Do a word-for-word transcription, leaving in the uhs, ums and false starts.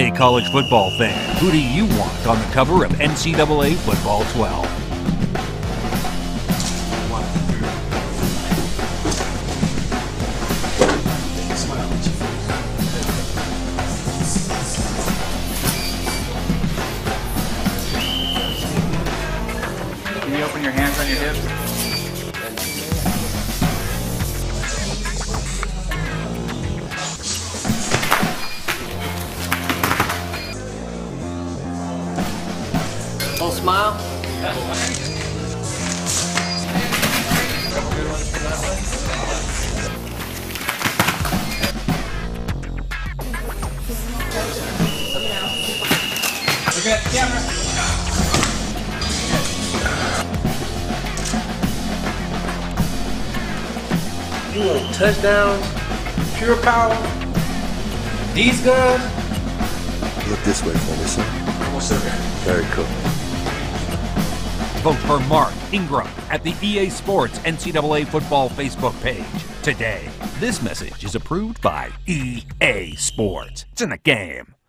Hey college football fan, who do you want on the cover of N C double A Football twelve? Can you open your hands on your hips? Little smile. Look at the camera. You want touchdowns, pure power, these guns? Look this way for me, son. Almost there, man. Very cool. Vote for Mark Ingram at the E A Sports N C double A Football Facebook page today. This message is approved by E A Sports. It's in the game.